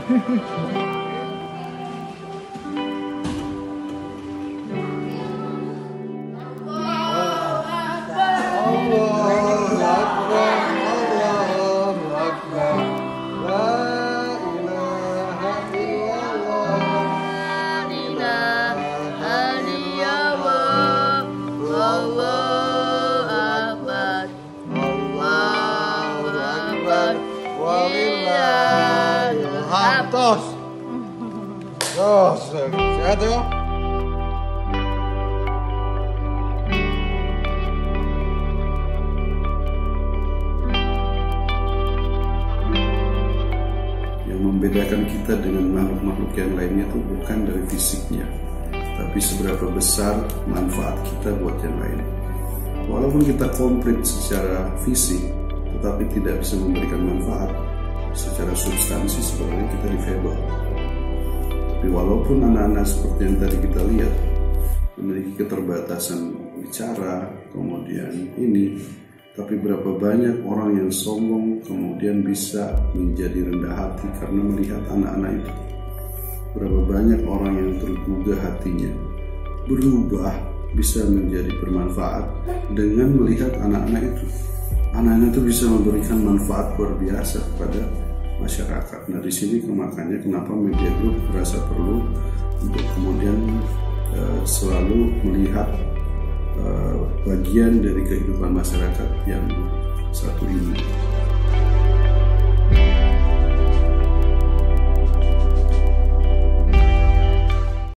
Tos, sehat ya. Yang membedakan kita dengan makhluk-makhluk yang lainnya itu bukan dari fisiknya, tapi seberapa besar manfaat kita buat yang lain. Walaupun kita komplit secara fisik, tetapi tidak bisa memberikan manfaat secara substansi, sebenarnya kita difabel. Tapi walaupun anak-anak seperti yang tadi kita lihat memiliki keterbatasan bicara, kemudian ini, tapi berapa banyak orang yang sombong kemudian bisa menjadi rendah hati karena melihat anak-anak itu. Berapa banyak orang yang tergugah hatinya berubah bisa menjadi bermanfaat dengan melihat anak-anak itu. Anak-anak itu bisa memberikan manfaat luar biasa kepada masyarakat. Nah, di sini makanya kenapa Media Group merasa perlu untuk kemudian selalu melihat bagian dari kehidupan masyarakat yang satu ini.